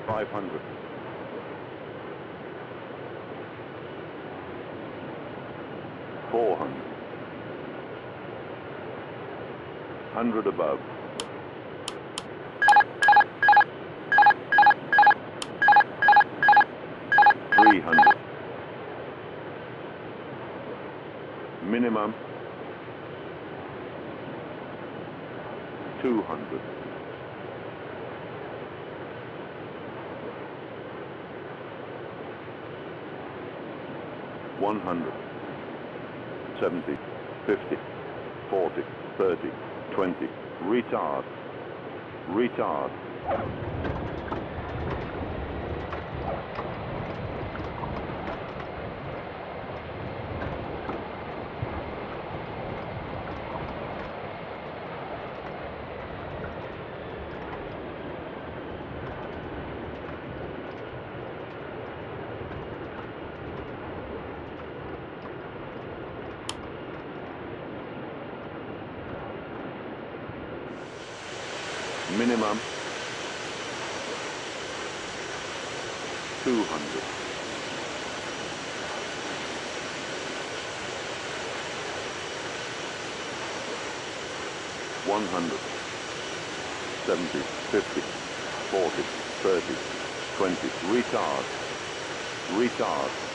500. 400. 100 above. 300. Minimum. 200. 100. 70. 50. 40. 30. 20. Retard. Retard. Minimum 200. 100. 70, 50, 40, 30, 20. Retard. Retard.